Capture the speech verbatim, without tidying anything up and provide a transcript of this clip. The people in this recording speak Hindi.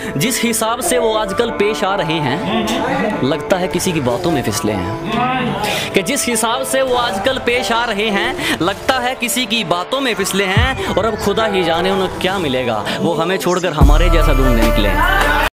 जिस हिसाब से वो आजकल पेश आ रहे हैं, लगता है किसी की बातों में फिसले हैं। कि जिस हिसाब से वो आजकल पेश आ रहे हैं, लगता है किसी की बातों में फिसले हैं। और अब खुदा ही जाने उन्हें क्या मिलेगा, वो हमें छोड़कर हमारे जैसा ढूंढने निकले हैं।